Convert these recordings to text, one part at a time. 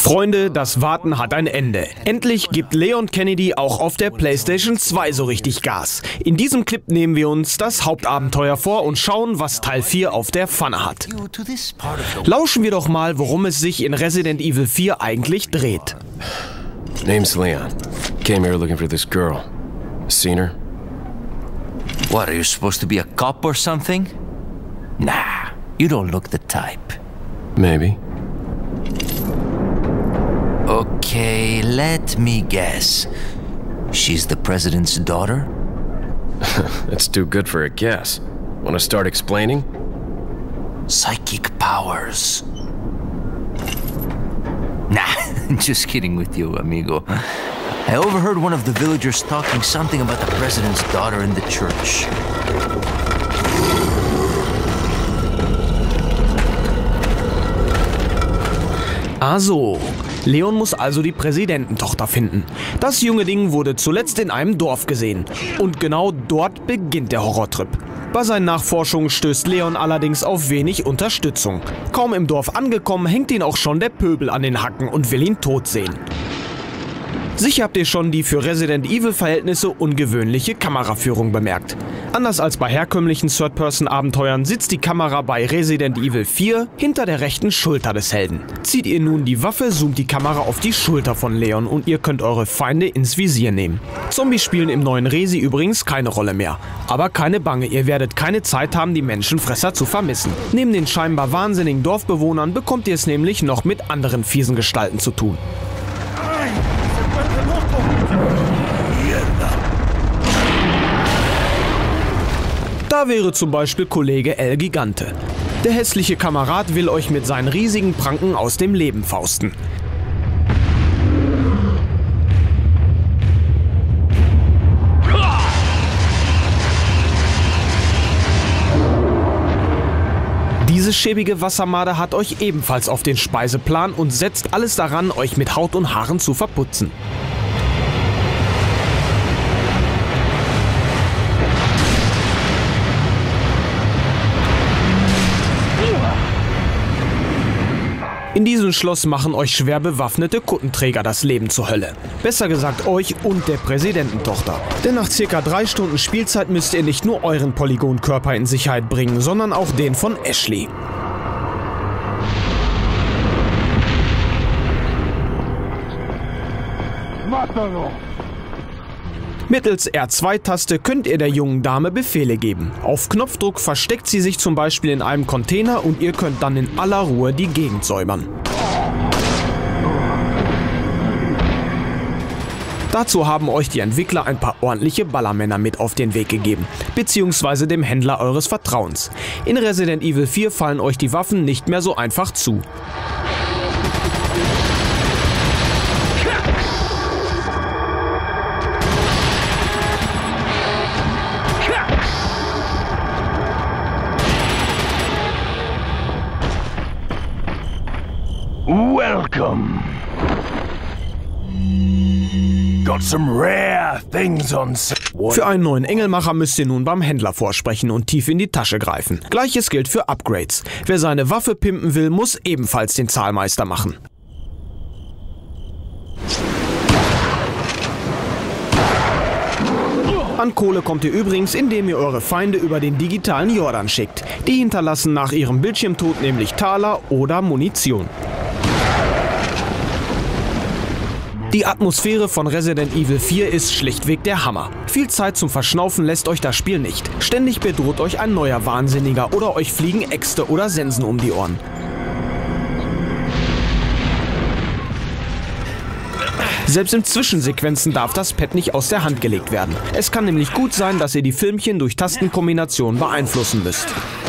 Freunde, das Warten hat ein Ende. Endlich gibt Leon Kennedy auch auf der PlayStation 2 so richtig Gas. In diesem Clip nehmen wir uns das Hauptabenteuer vor und schauen, was Teil 4 auf der Pfanne hat. Lauschen wir doch mal, worum es sich in Resident Evil 4 eigentlich dreht. Name's Leon. Came here looking for this girl. Seen her? What, are you supposed to be a cop or something? Nah, you don't look the type. Maybe. Okay, let me guess. She's the president's daughter? That's too good for a guess. Want to start explaining? Psychic powers. Nah, just kidding with you, amigo. I overheard one of the villagers talking something about the president's daughter in the church. Also, Leon muss also die Präsidententochter finden. Das junge Ding wurde zuletzt in einem Dorf gesehen. Und genau dort beginnt der Horrortrip. Bei seinen Nachforschungen stößt Leon allerdings auf wenig Unterstützung. Kaum im Dorf angekommen, hängt ihn auch schon der Pöbel an den Hacken und will ihn tot sehen. Sicher habt ihr schon die für Resident Evil-Verhältnisse ungewöhnliche Kameraführung bemerkt. Anders als bei herkömmlichen Third-Person-Abenteuern sitzt die Kamera bei Resident Evil 4 hinter der rechten Schulter des Helden. Zieht ihr nun die Waffe, zoomt die Kamera auf die Schulter von Leon und ihr könnt eure Feinde ins Visier nehmen. Zombies spielen im neuen Resi übrigens keine Rolle mehr. Aber keine Bange, ihr werdet keine Zeit haben, die Menschenfresser zu vermissen. Neben den scheinbar wahnsinnigen Dorfbewohnern bekommt ihr es nämlich noch mit anderen fiesen Gestalten zu tun. Da wäre zum Beispiel Kollege El Gigante. Der hässliche Kamerad will euch mit seinen riesigen Pranken aus dem Leben fausten. Diese schäbige Wassermade hat euch ebenfalls auf den Speiseplan und setzt alles daran, euch mit Haut und Haaren zu verputzen. In diesem Schloss machen euch schwer bewaffnete Kuttenträger das Leben zur Hölle. Besser gesagt euch und der Präsidententochter. Denn nach ca. 3 Stunden Spielzeit müsst ihr nicht nur euren Polygonkörper in Sicherheit bringen, sondern auch den von Ashley. Mittels R2-Taste könnt ihr der jungen Dame Befehle geben. Auf Knopfdruck versteckt sie sich zum Beispiel in einem Container und ihr könnt dann in aller Ruhe die Gegend säubern. Dazu haben euch die Entwickler ein paar ordentliche Ballermänner mit auf den Weg gegeben, beziehungsweise dem Händler eures Vertrauens. In Resident Evil 4 fallen euch die Waffen nicht mehr so einfach zu. Welcome. Got some rare things on sale. Für einen neuen Engelmacher müsst ihr nun beim Händler vorsprechen und tief in die Tasche greifen. Gleiches gilt für Upgrades. Wer seine Waffe pimpen will, muss ebenfalls den Zahlmeister machen. An Kohle kommt ihr übrigens, indem ihr eure Feinde über den digitalen Jordan schickt. Die hinterlassen nach ihrem Bildschirmtod nämlich Taler oder Munition. Die Atmosphäre von Resident Evil 4 ist schlichtweg der Hammer. Viel Zeit zum Verschnaufen lässt euch das Spiel nicht. Ständig bedroht euch ein neuer Wahnsinniger oder euch fliegen Äxte oder Sensen um die Ohren. Selbst in Zwischensequenzen darf das Pad nicht aus der Hand gelegt werden. Es kann nämlich gut sein, dass ihr die Filmchen durch Tastenkombinationen beeinflussen müsst.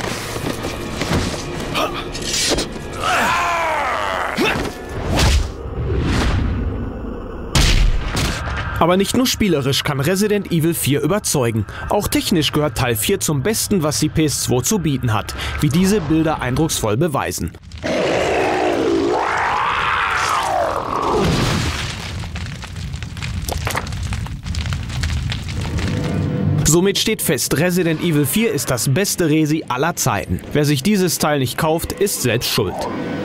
Aber nicht nur spielerisch kann Resident Evil 4 überzeugen. Auch technisch gehört Teil 4 zum Besten, was die PS2 zu bieten hat, wie diese Bilder eindrucksvoll beweisen. Somit steht fest, Resident Evil 4 ist das beste Resi aller Zeiten. Wer sich dieses Teil nicht kauft, ist selbst schuld.